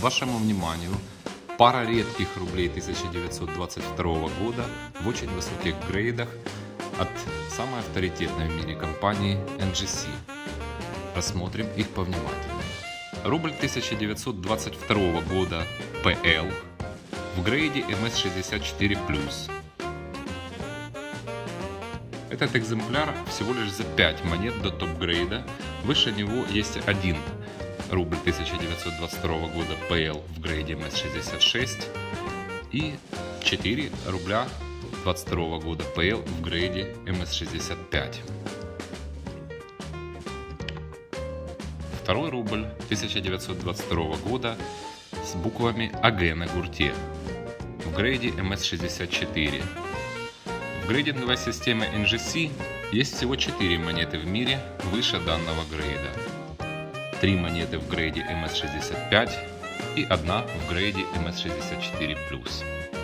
Вашему вниманию пара редких рублей 1922 года в очень высоких грейдах от самой авторитетной в мире компании NGC. Рассмотрим их повнимательнее. Рубль 1922 года PL в грейде MS64+. Этот экземпляр всего лишь за 5 монет до топ-грейда. Выше него есть один рубль 1922 года PL в грейде MS66 и 4 рубля 22 года PL в грейде MS65. Второй рубль 1922 года с буквами АГ на гурте в грейде MS64. В грейдинговой системе NGC есть всего 4 монеты в мире выше данного грейда. 3 монеты в грейде MS65 и 1 в грейде MS64+.